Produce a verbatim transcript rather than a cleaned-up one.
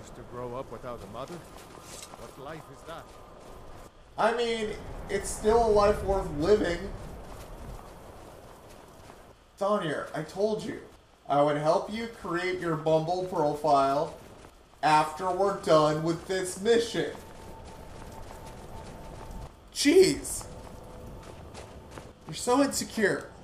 Just to grow up without a mother? What life is that? I mean, it's still a life worth living. Thonnir, I told you. I would help you create your Bumble profile after we're done with this mission. Jeez. You're so insecure.